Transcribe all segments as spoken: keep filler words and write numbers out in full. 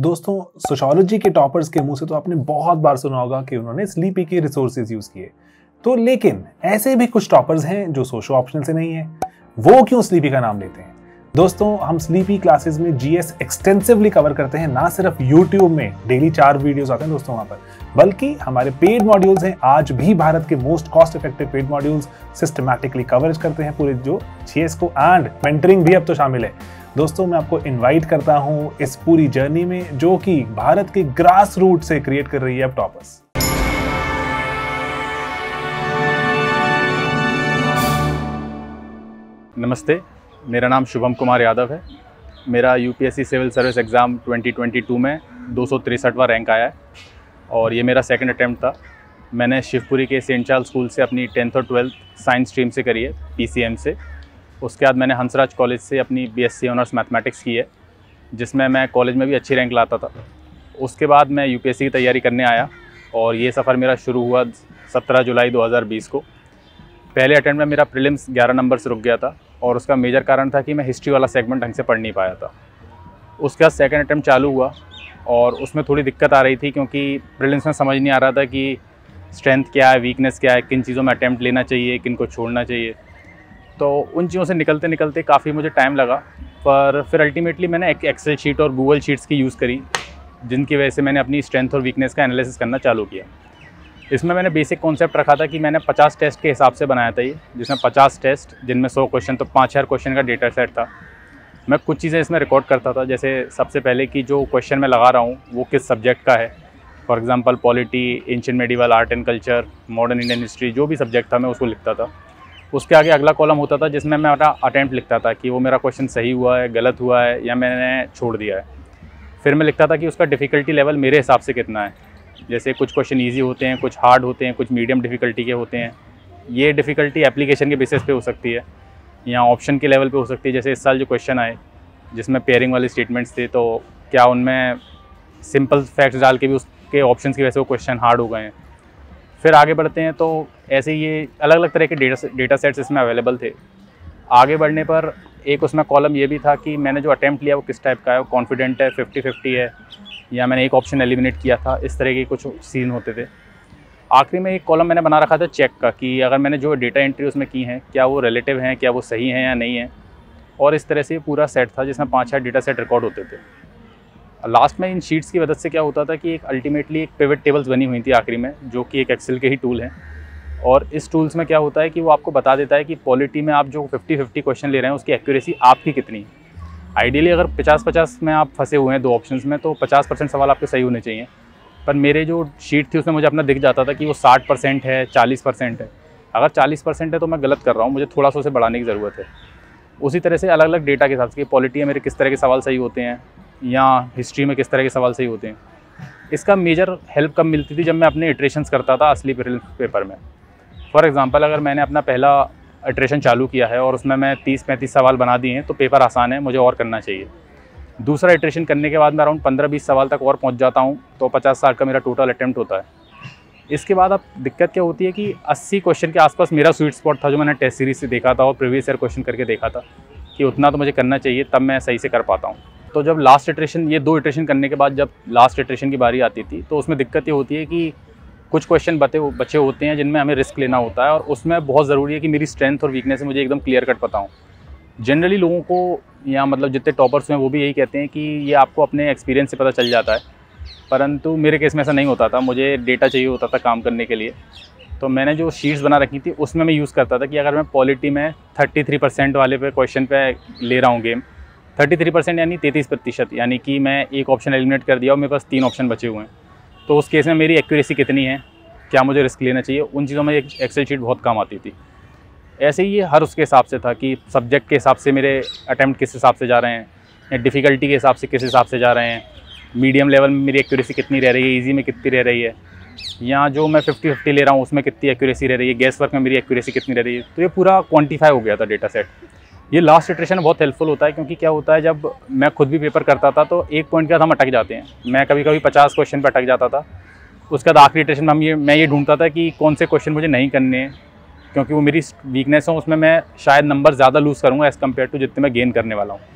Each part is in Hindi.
दोस्तों, सोशियोलॉजी के टॉपर्स के मुंह से तो आपने बहुत बार सुना होगा कि उन्होंने स्लीपी के रिसोर्सेज यूज किए। तो लेकिन ऐसे भी कुछ टॉपर्स हैं जो सोशो ऑप्शनल से नहीं है, वो क्यों स्लीपी का नाम लेते हैं? दोस्तों, हम स्लीपी क्लासेस में जीएस एक्सटेंसिवली कवर करते हैं। ना सिर्फ यूट्यूब में डेली चार वीडियोस आते हैं दोस्तों वहां पर, बल्कि हमारे पेड मॉड्यूल्स हैं। आज भी भारत के most cost effective paid modules systematically coverage करते हैं पूरे जो जीएस को, एंड मेंटरिंग भी अब तो शामिल है। दोस्तों, मैं आपको इनवाइट करता हूं इस पूरी जर्नी में जो कि भारत के ग्रास रूट से क्रिएट कर रही है अब टॉपर्स। नमस्ते, मेरा नाम शुभम कुमार यादव है। मेरा UPSC civil service exam twenty twenty two में दो सौ तिरसठवां रैंक आया है और ये मेरा सेकंड अटैम्प्ट था। मैंने शिवपुरी के सेंट चार्ल्स स्कूल से अपनी टेंथ और ट्वेल्थ साइंस स्ट्रीम से करी है, पीसीएम से। उसके बाद मैंने हंसराज कॉलेज से अपनी बीएससी ऑनर्स मैथमेटिक्स की है, जिसमें मैं कॉलेज में भी अच्छी रैंक लाता था। उसके बाद मैं यूपीएससी की तैयारी करने आया और ये सफ़र मेरा शुरू हुआ सत्रह जुलाई दो हज़ार बीस को। पहले अटेम्प्ट में मेरा प्रीलिम्स ग्यारह नंबर से रुक गया था और उसका मेजर कारण था कि मैं हिस्ट्री वाला सेगमेंट ढंग से पढ़ नहीं पाया था। उसके बाद सेकंड अटेम्प्ट चालू हुआ और उसमें थोड़ी दिक्कत आ रही थी, क्योंकि प्रीलिम्स में समझ नहीं आ रहा था कि स्ट्रेंथ क्या है, वीकनेस क्या है, किन चीज़ों में अटेम्प्ट लेना चाहिए, किन को छोड़ना चाहिए। तो उन चीज़ों से निकलते निकलते काफ़ी मुझे टाइम लगा, पर फिर अल्टीमेटली मैंने एक एक्सेल शीट और गूगल शीट्स की यूज़ करी, जिनकी वजह से मैंने अपनी स्ट्रेंथ और वीकनेस का एनालिसिस करना चालू किया। इसमें मैंने बेसिक कॉन्सेप्ट रखा था कि मैंने पचास टेस्ट के हिसाब से बनाया था ये, जिसमें पचास टेस्ट जिनमें सौ क्वेश्चन, तो पाँच हज़ार क्वेश्चन का डेटा सेट था। मैं कुछ चीज़ें इसमें रिकॉर्ड करता था, जैसे सबसे पहले कि जो क्वेश्चन मैं लगा रहा हूँ वो किस सब्जेक्ट का है। For example polity, ancient medieval, art and culture, modern Indian history, जो भी सब्जेक्ट था मैं उसको लिखता था। उसके आगे अगला कॉलम होता था जिसमें मैं मेरा अटैम्प्ट लिखता था कि वो मेरा क्वेश्चन सही हुआ है, गलत हुआ है या मैंने छोड़ दिया है। फिर मैं लिखता था कि उसका डिफ़िकल्टी लेवल मेरे हिसाब से कितना है। जैसे कुछ क्वेश्चन ईजी होते हैं, कुछ हार्ड होते हैं, कुछ मीडियम डिफ़िकल्टी के होते हैं। ये डिफ़िकल्टी एप्लीकेशन के बेसिस पे हो सकती है या ऑप्शन के लेवल पे हो सकती है। जैसे इस साल जो क्वेश्चन आए जिसमें पेयरिंग वाले स्टेटमेंट्स थे, तो क्या उनमें सिंपल फैक्ट्स डाल के भी उसके ऑप्शन की वजह से वो क्वेश्चन हार्ड हो गए हैं। फिर आगे बढ़ते हैं तो ऐसे ये अलग अलग तरह के डेटा डेटा सेट्स इसमें अवेलेबल थे। आगे बढ़ने पर एक उसमें कॉलम ये भी था कि मैंने जो अटैम्प्ट लिया वो किस टाइप का है, वो कॉन्फिडेंट है, फिफ्टी फिफ्टी है, या मैंने एक ऑप्शन एलिमिनेट किया था। इस तरह के कुछ सीन होते थे। आखिरी में एक कॉलम मैंने बना रखा था चेक का, कि अगर मैंने जो डेटा एंट्री उसमें की हैं क्या वो रिलेटिव हैं, क्या वो सही हैं या नहीं है। और इस तरह से पूरा सेट था जिसमें पाँच छः डेटा सेट रिकॉर्ड होते थे। लास्ट में इन शीट्स की मदद से क्या होता था कि एक अल्टीमेटली एक पिवट टेबल्स बनी हुई थी आखिरी में, जो कि एक एक्सेल के ही टूल हैं। और इस टूल्स में क्या होता है कि वो आपको बता देता है कि पॉलिटी में आप जो फिफ्टी फिफ्टी क्वेश्चन ले रहे हैं उसकी एक्यूरेसी आपकी कितनी है। आइडियली अगर पचास पचास में आप फंसे हुए हैं दो ऑप्शंस में, तो पचास परसेंट सवाल आपके सही होने चाहिए। पर मेरे जो शीट थी उसमें मुझे अपना दिख जाता था कि वो साठ परसेंट है, चालीस परसेंट है। अगर चालीस परसेंट है तो मैं गलत कर रहा हूँ, मुझे थोड़ा सा उसे बढ़ाने की ज़रूरत है। उसी तरह से अलग अलग डेटा के हिसाब से पॉलिटी में मेरे किस तरह के सवाल सही होते हैं या हिस्ट्री में किस तरह के सवाल सही होते हैं। इसका मेजर हेल्प कब मिलती थी, जब मैं अपने इटरेशंस करता था असली पेपर में। फॉर एग्जांपल, अगर मैंने अपना पहला इटरेशन चालू किया है और उसमें मैं तीस पैंतीस सवाल बना दिए हैं तो पेपर आसान है, मुझे और करना चाहिए। दूसरा इटरेशन करने के बाद मैं अराउंड पंद्रह बीस सवाल तक और पहुंच जाता हूं, तो पचास साठ का मेरा टोटल अटैम्प्ट होता है। इसके बाद अब दिक्कत क्या होती है कि अस्सी क्वेश्चन के आसपास मेरा स्वीट स्पॉट था, जो मैंने टेस्ट सीरीज से देखा था और प्रीवियस ईयर क्वेश्चन करके देखा था कि उतना तो मुझे करना चाहिए, तब मैं सही से कर पाता हूँ। तो जब लास्ट इटरेशन, ये दो इटरेशन करने के बाद जब लास्ट इटरेशन की बारी आती थी, तो उसमें दिक्कत ये होती है कि कुछ क्वेश्चन बचे बचे होते हैं जिनमें हमें रिस्क लेना होता है, और उसमें बहुत ज़रूरी है कि मेरी स्ट्रेंथ और वीकनेस मुझे एकदम क्लियर कट पता हो। जनरली लोगों को, या मतलब जितने टॉपर्स हैं वो भी यही कहते हैं कि ये आपको अपने एक्सपीरियंस से पता चल जाता है, परंतु मेरे केस में ऐसा नहीं होता था। मुझे डेटा चाहिए होता था काम करने के लिए। तो मैंने जो शीट्स बना रखी थी उसमें मैं यूज़ करता था कि अगर मैं पॉलिटी में थर्टी थ्री परसेंट वाले पे क्वेश्चन पे ले रहा हूँ गेम, थर्टी थ्री परसेंट यानी तैंतीस प्रतिशत, यानी कि मैं एक ऑप्शन एलिमिनेट कर दिया और मेरे पास तीन ऑप्शन बचे हुए हैं, तो उस केस में मेरी एक्यूरेसी कितनी है, क्या मुझे रिस्क लेना चाहिए, उन चीज़ों में एक एक्सेल शीट बहुत काम आती थी। ऐसे ही ये हर उसके हिसाब से था कि सब्जेक्ट के हिसाब से मेरे अटैम्प्ट किस हिसाब से जा रहे हैं, या डिफ़िकल्टी के हिसाब से किस हिसाब से जा रहे हैं, मीडियम लेवल में मेरी एक्यूरेसी कितनी रह रही है, ईजी में कितनी रह रही है, या जो मैं फिफ्टी फिफ्टी ले रहा हूँ उसमें कितनी एक्यूरेसी रह रही है, गेस वर्क में मेरी एक्यूरेसी कितनी रह रही है। तो ये पूरा क्वान्टिफाई हो गया था डेटा सेट। ये लास्ट इटरेशन बहुत हेल्पफुल होता है, क्योंकि क्या होता है जब मैं खुद भी पेपर करता था तो एक पॉइंट के बाद हम अटक जाते हैं। मैं कभी कभी पचास क्वेश्चन पर अटक जाता था। उसके बाद आखिरी इटरेशन में हम ये मैं ये ढूंढता था कि कौन से क्वेश्चन मुझे नहीं करने हैं, क्योंकि वो मेरी वीकनेस हो, उसमें मैं शायद नंबर ज़्यादा लूज़ करूँगा एज़ कम्पेयर टू जितने मैं गेन करने वाला हूँ।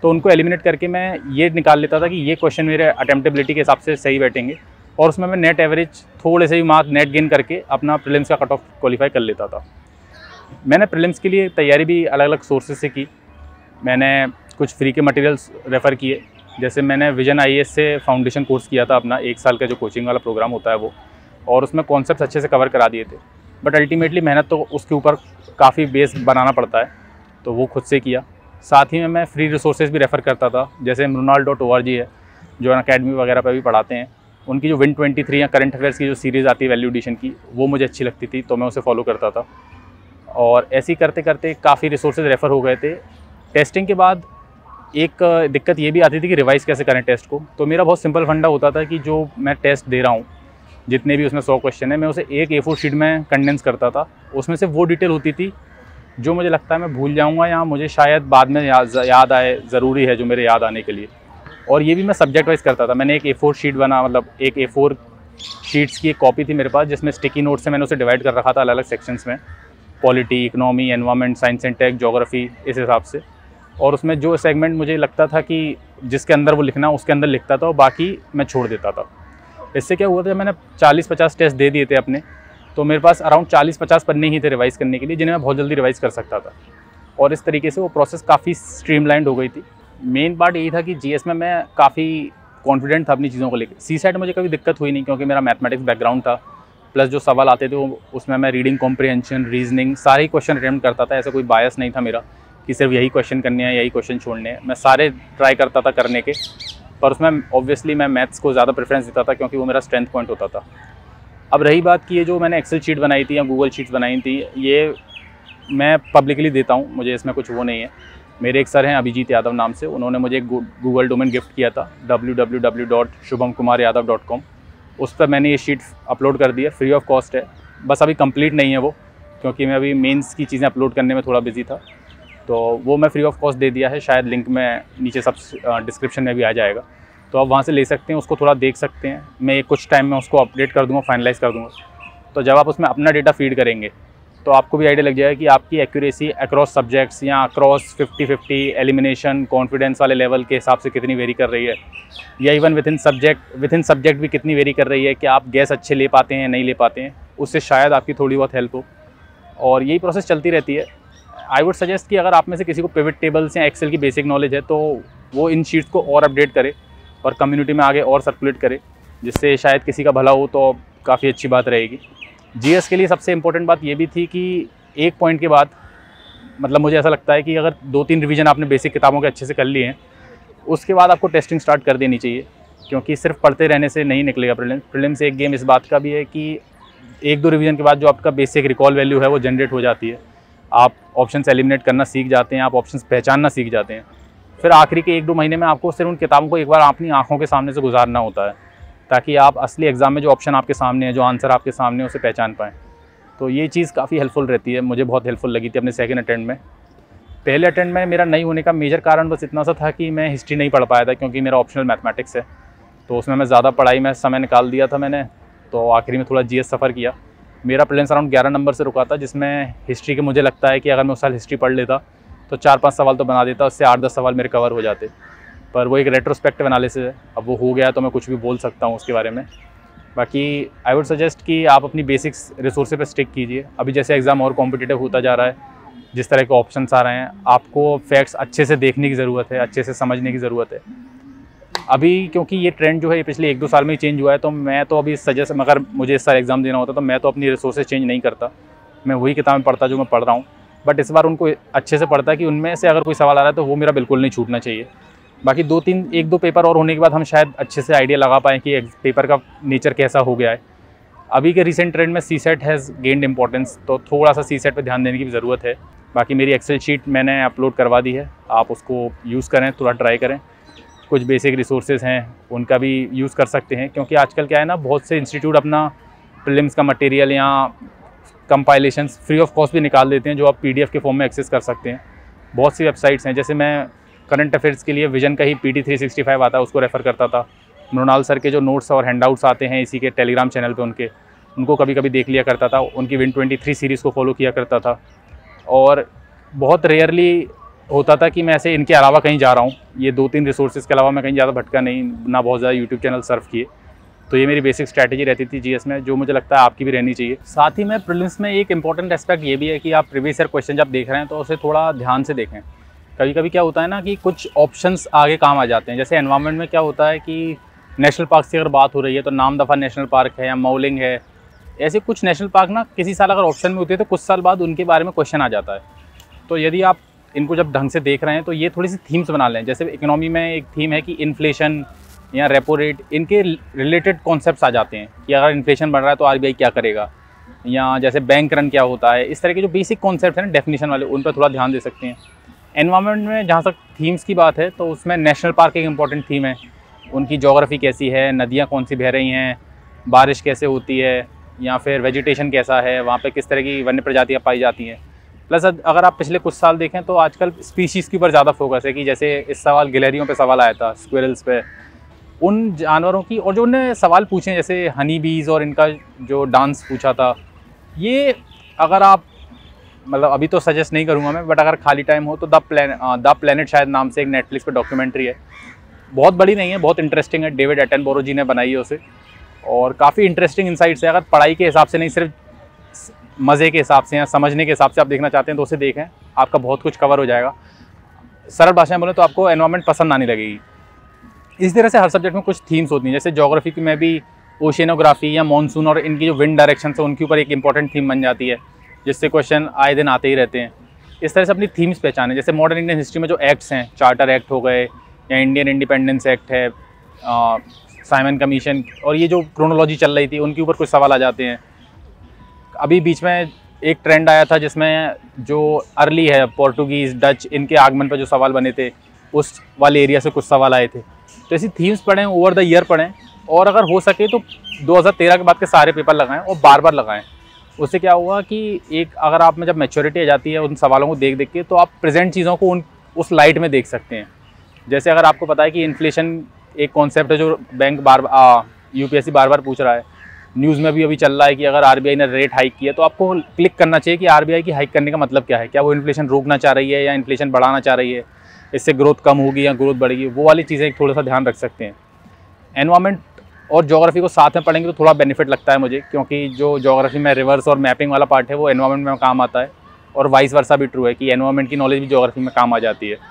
तो उनको एलिमिनेट करके मैं ये निकाल लेता था कि ये क्वेश्चन मेरे अटेम्प्टेबिलिटी के हिसाब से सही बैठेंगे, और उसमें मैं नेट एवरेज थोड़े से भी मार्क नेट गेन करके अपना प्रीलिम्स का कट ऑफ क्वालिफाई कर लेता था। मैंने प्रीलिम्स के लिए तैयारी भी अलग अलग सोर्सेज से की। मैंने कुछ फ्री के मटेरियल्स रेफ़र किए, जैसे मैंने विजन आई ए एस से फाउंडेशन कोर्स किया था अपना, एक साल का जो कोचिंग वाला प्रोग्राम होता है वो, और उसमें कॉन्सेप्ट्स अच्छे से कवर करा दिए थे। बट अल्टीमेटली मेहनत तो उसके ऊपर काफ़ी बेस बनाना पड़ता है, तो वो खुद से किया। साथ ही में मैं फ्री रिसोर्सेज भी रेफ़र करता था, जैसे Mrunal dot O R G है जो अकेडमी वगैरह पर भी पढ़ाते हैं, उनकी जो विन ट्वेंटी थ्री या करंट अफेयर्स की जो सीरीज़ आती है वैल्यू एडिशन की, वो मुझे अच्छी लगती थी, तो मैं उसे फॉलो करता था। और ऐसे ही करते करते काफ़ी रिसोर्सेज रेफ़र हो गए थे। टेस्टिंग के बाद एक दिक्कत ये भी आती थी कि रिवाइज़ कैसे करें टेस्ट को। तो मेरा बहुत सिंपल फंडा होता था कि जो मैं टेस्ट दे रहा हूँ, जितने भी उसमें सौ क्वेश्चन है, मैं उसे एक ए फोर शीट में कंडेंस करता था। उसमें से वो डिटेल होती थी जो मुझे लगता है मैं भूल जाऊँगा या मुझे शायद बाद में याद याद आए, ज़रूरी है जो मेरे याद आने के लिए। और ये भी मैं सब्जेक्ट वाइज करता था। मैंने एक ए फोर शीट बना, मतलब एक ए फोर शीट्स की एक कॉपी थी मेरे पास, जिसमें स्टिकी नोट से मैंने उसे डिवाइड कर रखा था अलग अलग सेक्शंस में, polity, economy, environment, science and tech, geography, इस हिसाब से। और उसमें जो सेगमेंट मुझे लगता था कि जिसके अंदर वो लिखना उसके अंदर लिखता था, और बाकी मैं छोड़ देता था। इससे क्या हुआ था, मैंने चालीस पचास टेस्ट दे दिए थे अपने, तो मेरे पास अराउंड चालीस पचास पन्ने ही थे रिवाइज़ करने के लिए, जिन्हें मैं बहुत जल्दी रिवाइज़ कर सकता था। और इस तरीके से वो प्रोसेस काफ़ी स्ट्रीमलाइंड हो गई थी। मेन पार्ट यही था कि जीएस में मैं काफ़ी कॉन्फिडेंट था अपनी चीज़ों को लेकर। सी सेट मुझे कभी दिक्कत हुई नहीं, क्योंकि मेरा मैथमेटिक्स बैकग्राउंड था, प्लस जो सवाल आते थे वो उसमें मैं रीडिंग कॉम्प्रिहेंशन, रीजनिंग सारे ही क्वेश्चन अटेम्प्ट करता था। ऐसा कोई बायस नहीं था मेरा कि सिर्फ यही क्वेश्चन करने हैं, यही क्वेश्चन छोड़ने हैं। मैं सारे ट्राई करता था करने के, पर उसमें ऑब्वियसली मैं मैथ्स को ज़्यादा प्रेफरेंस देता था, क्योंकि वो मेरा स्ट्रेंथ पॉइंट होता था। अब रही बात कि ये जो मैंने एक्सेल शीट बनाई थी या गूगल शीट्स बनाई थी, ये मैं पब्लिकली देता हूँ, मुझे इसमें कुछ वो नहीं है। मेरे एक सर हैं अभिजीत यादव नाम से, उन्होंने मुझे एक गूगल डोमेन गिफ्ट किया था W W W dot Shubham Kumar Yadav dot com. उस पर मैंने ये शीट अपलोड कर दी है, फ्री ऑफ कॉस्ट है। बस अभी कंप्लीट नहीं है वो, क्योंकि मैं अभी मेंस की चीज़ें अपलोड करने में थोड़ा बिजी था, तो वो मैं फ्री ऑफ कॉस्ट दे दिया है। शायद लिंक में नीचे सब डिस्क्रिप्शन में भी आ जाएगा, तो आप वहाँ से ले सकते हैं, उसको थोड़ा देख सकते हैं। मैं कुछ टाइम में उसको अपडेट कर दूँगा, फाइनलाइज़ कर दूँगा। तो जब आप उसमें अपना डेटा फीड करेंगे तो आपको भी आइडिया लग जाएगा कि आपकी एक्यूरेसी अक्रॉस सब्जेक्ट्स या across fifty fifty elimination confidence वाले लेवल के हिसाब से कितनी वेरी कर रही है, या even within subject within subject भी कितनी वेरी कर रही है, कि आप गैस अच्छे ले पाते हैं नहीं ले पाते हैं। उससे शायद आपकी थोड़ी बहुत हेल्प हो, और यही प्रोसेस चलती रहती है। आई वुड सजेस्ट कि अगर आप में से किसी को पिवट टेबल्स या एक्सेल की बेसिक नॉलेज है, तो वो इन शीट्स को और अपडेट करे और कम्युनिटी में आगे और सर्कुलेट करे, जिससे शायद किसी का भला हो, तो काफ़ी अच्छी बात रहेगी। जीएस के लिए सबसे इम्पोर्टेंट बात ये भी थी कि एक पॉइंट के बाद, मतलब मुझे ऐसा लगता है कि अगर दो तीन रिवीजन आपने बेसिक किताबों के अच्छे से कर लिए हैं, उसके बाद आपको टेस्टिंग स्टार्ट कर देनी चाहिए, क्योंकि सिर्फ पढ़ते रहने से नहीं निकलेगा प्रीलिम्स। प्रीलिम्स एक गेम इस बात का भी है कि एक दो रिवीजन के बाद जो आपका बेसिक रिकॉल वैल्यू है वो जनरेट हो जाती है। आप ऑप्शंस एलिमिनेट करना सीख जाते हैं, आप ऑप्शंस पहचानना सीख जाते हैं। फिर आखिरी के एक दो महीने में आपको सिर्फ उन किताबों को एक बार अपनी आँखों के सामने से गुजारना होता है, ताकि आप असली एग्ज़ाम में जो ऑप्शन आपके सामने है, जो आंसर आपके सामने है, उसे पहचान पाएँ। तो ये चीज़ काफ़ी हेल्पफुल रहती है, मुझे बहुत हेल्पफुल लगी थी अपने सेकंड अटेम्प्ट में। पहले अटेम्प्ट में मेरा नहीं होने का मेजर कारण बस इतना सा था कि मैं हिस्ट्री नहीं पढ़ पाया था, क्योंकि मेरा ऑप्शनल मैथमेटिक्स है, तो उसमें मैं ज़्यादा पढ़ाई में समय निकाल दिया था मैंने, तो आखिरी में थोड़ा जीएस सफ़र किया। मेरा प्रीलिम्स अराउंड ग्यारह नंबर से रुका था, जिसमें हिस्ट्री के मुझे लगता है कि अगर मैं उस साल हिस्ट्री पढ़ लेता तो चार पाँच सवाल तो बना देता, उससे आठ दस सवाल मेरे कवर हो जाते। पर वो एक रेट्रोस्पेक्टिव एनालिसिस है, अब वो हो गया तो मैं कुछ भी बोल सकता हूँ उसके बारे में। बाकी आई वुड सजेस्ट कि आप अपनी बेसिक्स रिसोर्सेज पे स्टिक कीजिए। अभी जैसे एग्ज़ाम और कॉम्पिटिटिव होता जा रहा है, जिस तरह के ऑप्शंस आ रहे हैं, आपको फैक्ट्स अच्छे से देखने की ज़रूरत है, अच्छे से समझने की ज़रूरत है। अभी क्योंकि ये ट्रेंड जो है ये पिछले एक दो साल में ही चेंज हुआ है, तो मैं तो अभी सजेस्ट, मगर मुझे इस साल एग्ज़ाम देना होता तो मैं तो अपनी रिसोर्सेज चेंज नहीं करता, मैं वही किताबें पढ़ता जो मैं पढ़ रहा हूँ। बट इस बार उनको अच्छे से पढ़ता कि उनमें से अगर कोई सवाल आ रहा है तो वो मेरा बिल्कुल नहीं छूटना चाहिए। बाकी दो तीन एक दो पेपर और होने के बाद हम शायद अच्छे से आइडिया लगा पाएँ कि पेपर का नेचर कैसा हो गया है। अभी के रिसेंट ट्रेंड में CSAT has gained importance, तो थोड़ा सा सी सेट पर ध्यान देने की भी ज़रूरत है। बाकी मेरी एक्सेल शीट मैंने अपलोड करवा दी है, आप उसको यूज़ करें, थोड़ा ट्राई करें। कुछ बेसिक रिसोर्सेज हैं उनका भी यूज़ कर सकते हैं, क्योंकि आजकल क्या है ना, बहुत से इंस्टीट्यूट अपना प्रीलिम्स का मटेरियल या कंपाइलेशंस फ्री ऑफ कॉस्ट भी निकाल देते हैं, जो आप पीडीएफ के फॉर्म में एक्सेस कर सकते हैं। बहुत सी वेबसाइट्स हैं, जैसे मैं करंट अफेयर्स के लिए विजन का ही P T three sixty five आता है, उसको रेफ़र करता था। मृणाल सर के जो नोट्स और हैंडआउट्स आते हैं इसी के टेलीग्राम चैनल पे, उनके उनको कभी कभी देख लिया करता था। उनकी विन ट्वेंटी थ्री सीरीज़ को फॉलो किया करता था। और बहुत रेयरली होता था कि मैं ऐसे इनके अलावा कहीं जा रहा हूँ, ये दो तीन रिसोर्सेज के अलावा मैं कहीं ज़्यादा भटका नहीं, ना बहुत ज़्यादा यूट्यूब चैनल सर्फ किए। तो ये मेरी बेसिक स्ट्रैटेजी रहती थी जीएस में, जो मुझे लगता है आपकी भी रहनी चाहिए। साथ ही में प्रीलिम्स में एक इंपॉर्टेंट एस्पेक्ट ये भी है कि आप प्रीवियस ईयर क्वेश्चन जब देख रहे हैं तो उसे थोड़ा ध्यान से देखें। कभी कभी क्या होता है ना कि कुछ ऑप्शंस आगे काम आ जाते हैं। जैसे एनवायरनमेंट में क्या होता है कि नेशनल पार्क की अगर बात हो रही है तो नामदफा नेशनल पार्क है या मौलिंग है, ऐसे कुछ नेशनल पार्क ना किसी साल अगर ऑप्शन में होते हैं तो कुछ साल बाद उनके बारे में क्वेश्चन आ जाता है। तो यदि आप इनको जब ढंग से देख रहे हैं तो ये थोड़ी सी थीम्स बना लें। जैसे इकोनॉमी में एक थीम है कि इन्फ्लेशन या रेपो रेट, इनके रिलेटेड कॉन्सेप्ट्स आ जाते हैं कि अगर इन्फ्लेशन बढ़ रहा है तो आरबीआई क्या करेगा, या जैसे बैंक रन क्या होता है। इस तरह के जो बेसिक कॉन्सेप्ट हैं ना डेफिनेशन वाले, उन पर थोड़ा ध्यान दे सकते हैं। एनवायरनमेंट में जहाँ तक थीम्स की बात है तो उसमें नेशनल पार्क एक इंपॉर्टेंट थीम है। उनकी जोग्राफी कैसी है, नदियाँ कौन सी बह रही हैं, बारिश कैसे होती है, या फिर वेजिटेशन कैसा है, वहाँ पे किस तरह की वन्य प्रजातियाँ पाई जाती हैं। प्लस अगर आप पिछले कुछ साल देखें तो आजकल स्पीशीज़ के ऊपर ज़्यादा फोकस है कि जैसे इस सवाल गिलहरियों पे सवाल आया था, स्क्विरल्स पे, उन जानवरों की, और जो उन्होंने सवाल पूछे हैं जैसे हनी बीज और इनका जो डांस पूछा था, ये अगर आप मतलब अभी तो सजेस्ट नहीं करूँगा मैं, बट अगर खाली टाइम हो तो द प्लैन द प्लैनेट शायद नाम से एक नेटफ्लिक्स पे डॉक्यूमेंट्री है, बहुत बड़ी नहीं है, बहुत इंटरेस्टिंग है। डेविड एटनबरो जी ने बनाई है उसे, और काफ़ी इंटरेस्टिंग इंसाइट्स है। अगर पढ़ाई के हिसाब से नहीं, सिर्फ मज़े के हिसाब से या समझने के हिसाब से आप देखना चाहते हैं तो उसे देखें, आपका बहुत कुछ कवर हो जाएगा। सरल भाषा में बोलें तो आपको एनवायरनमेंट पसंद आने लगेगी। इस तरह से हर सब्जेक्ट में कुछ थीम्स होती हैं। जैसे ज्योग्राफी में भी ओशियनोग्राफी या मानसून और इनकी जो विंड डायरेक्शन है उनके ऊपर एक इंपॉर्टेंट थीम बन जाती है, जिससे क्वेश्चन आए दिन आते ही रहते हैं। इस तरह से अपनी थीम्स पहचानें। जैसे मॉडर्न इंडियन हिस्ट्री में जो एक्ट्स हैं, चार्टर एक्ट हो गए या इंडियन इंडिपेंडेंस एक्ट है, साइमन कमीशन, और ये जो क्रोनोलॉजी चल रही थी उनके ऊपर कुछ सवाल आ जाते हैं। अभी बीच में एक ट्रेंड आया था जिसमें जो अर्ली है, पोर्टुगीज़, डच, इनके आगमन पर जो सवाल बने थे उस वाले एरिया से कुछ सवाल आए थे। तो ऐसी थीम्स पढ़ें, ओवर द ईयर पढ़ें, और अगर हो सके तो दो हज़ार तेरह के बाद के सारे पेपर लगाएं और बार बार लगाएं। उससे क्या हुआ कि एक अगर आप में जब मैच्योरिटी आ जाती है उन सवालों को देख देख के, तो आप प्रेजेंट चीज़ों को उन उस लाइट में देख सकते हैं। जैसे अगर आपको पता है कि इन्फ्लेशन एक कॉन्सेप्ट है जो बैंक बार यूपीएससी बार बार पूछ रहा है, न्यूज़ में भी अभी चल रहा है कि अगर आरबीआई ने रेट हाइक किया तो आपको क्लिक करना चाहिए कि आरबीआई की हाइक करने का मतलब क्या है। क्या वो इन्फ्लेशन रोकना चाह रही है या इन्फ्लेशन बढ़ाना चाह रही है, इससे ग्रोथ कम होगी या ग्रोथ बढ़ेगी, वो वाली चीज़ें थोड़ा सा ध्यान रख सकते हैं। एनवायरनमेंट और ज्योग्राफी को साथ में पढ़ेंगे तो थोड़ा बेनिफिट लगता है मुझे, क्योंकि जो ज्योग्राफी में रिवर्स और मैपिंग वाला पार्ट है वो एनवायरनमेंट में काम आता है, और वाइस वर्सा भी ट्रू है कि एनवायरनमेंट की नॉलेज भी ज्योग्राफी में काम आ जाती है।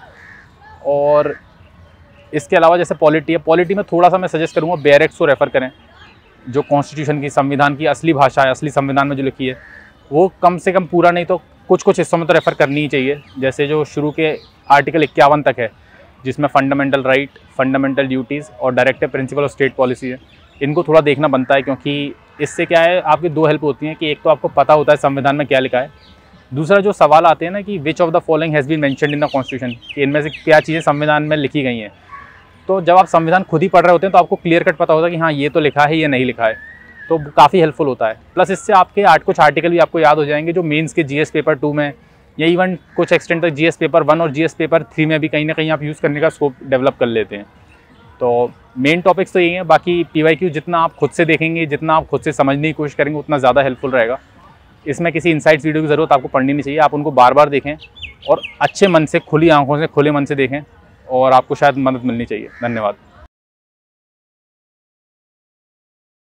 और इसके अलावा जैसे पॉलिटी है, पॉलिटी में थोड़ा सा मैं सजेस्ट करूँगा बैरेक्स को रेफ़र करें, जो कॉन्स्टिट्यूशन की, संविधान की असली भाषा है, असली संविधान में जो लिखी है वो कम से कम पूरा नहीं तो कुछ कुछ हिस्सों में तो रेफ़र करनी ही चाहिए। जैसे जो शुरू के आर्टिकल इक्यावन तक है, जिसमें फंडामेंटल राइट, फंडामेंटल ड्यूटीज़ और directive principle of state policy है, इनको थोड़ा देखना बनता है, क्योंकि इससे क्या है, आपकी दो हेल्प होती हैं कि एक तो आपको पता होता है संविधान में क्या लिखा है, दूसरा जो सवाल आते हैं ना कि which of the following has been mentioned in the constitution, कि इनमें से क्या चीज़ें संविधान में लिखी गई हैं। तो जब आप संविधान खुद ही पढ़ रहे होते हैं तो आपको क्लियर कट पता होता है कि हाँ ये तो लिखा है, ये नहीं लिखा है, तो काफ़ी हेल्पफुल होता है। प्लस इससे आपके आठ कुछ आर्टिकल भी आपको याद हो जाएंगे जो मेंस के जीएस पेपर टू में, या इवन कुछ एक्सटेंट तक जीएस पेपर वन और जीएस पेपर थ्री में भी कहीं ना कहीं आप यूज़ करने का स्कोप डेवलप कर लेते हैं। तो मेन टॉपिक्स तो यही हैं, बाकी पीवाईक्यू जितना आप खुद से देखेंगे, जितना आप खुद से समझने की कोशिश करेंगे, उतना ज़्यादा हेल्पफुल रहेगा। इसमें किसी इनसाइट्स वीडियो की ज़रूरत आपको पढ़नी नहीं चाहिए, आप उनको बार बार देखें और अच्छे मन से, खुली आंखों से, खुले मन से देखें, और आपको शायद मदद मिलनी चाहिए। धन्यवाद।